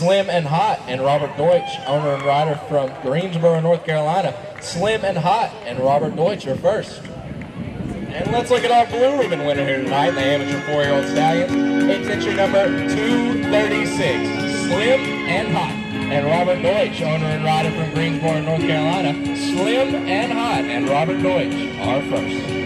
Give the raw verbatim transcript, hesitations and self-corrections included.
Slim and Hot and Robert Deutsch, owner and rider from Greensboro, North Carolina. Slim and Hot and Robert Deutsch are first. And let's look at our blue ribbon winner here tonight, the amateur four-year-old stallion. It's entry number two thirty-six, Slim and Hot and Robert Deutsch, owner and rider from Greensboro, North Carolina. Slim and Hot and Robert Deutsch are first.